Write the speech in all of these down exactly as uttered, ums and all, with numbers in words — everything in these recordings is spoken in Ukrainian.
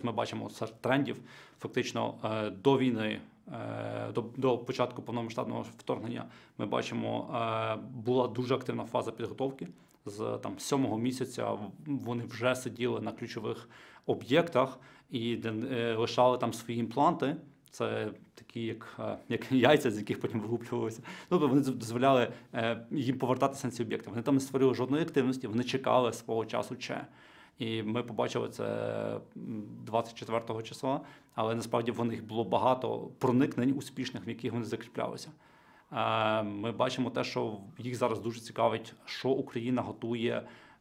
ми бачимо серед трендів, фактично до війни, до, до початку повномасштабного вторгнення, ми бачимо, була дуже активна фаза підготовки. З там сьомого місяця вони вже сиділи на ключових об'єктах і лишали там свої імпланти. Це такі, як, як яйця, з яких потім вилуплювалися. Тобто вони дозволяли їм повертатися на ці об'єкти. Вони там не створили жодної активності, вони чекали свого часу ще. І ми побачили це двадцять четвертого числа, але насправді в них було багато проникнень успішних, в яких вони закріплялися. Ми бачимо те, що їх зараз дуже цікавить, що Україна готує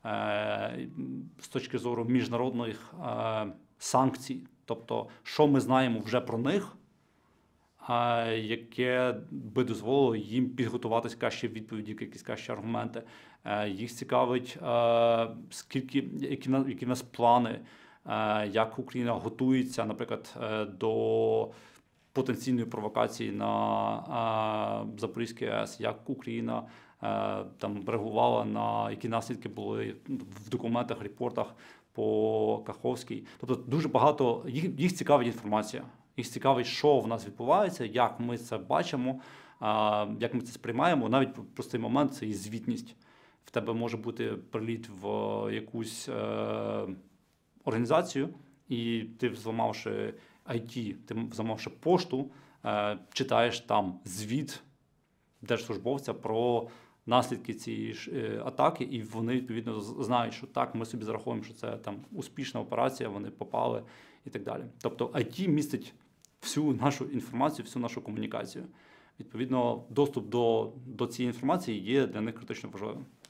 з точки зору міжнародних санкцій. Тобто, що ми знаємо вже про них, яке би дозволило їм підготуватись кращі відповіді, якісь кращі аргументи. Їх цікавить, скільки, які, які в нас плани, як Україна готується, наприклад, до потенційної провокації на Запорізькій АЕС, як Україна там реагувала на які наслідки були в документах, репортах по Каховській. Тобто дуже багато, їх, їх цікавить інформація. Їх цікавить, що в нас відбувається, як ми це бачимо, як ми це сприймаємо. Навіть простий момент – це і звітність. В тебе може бути приліт в якусь е, організацію, і ти, зламавши ай ті, ти зламавши пошту, е, читаєш там звіт держслужбовця про наслідки цієї ж е, атаки, і вони, відповідно, знають, що так, ми собі зараховуємо, що це там успішна операція, вони попали і так далі. Тобто ай ті містить всю нашу інформацію, всю нашу комунікацію. Відповідно, доступ до, до цієї інформації є для них критично важливим.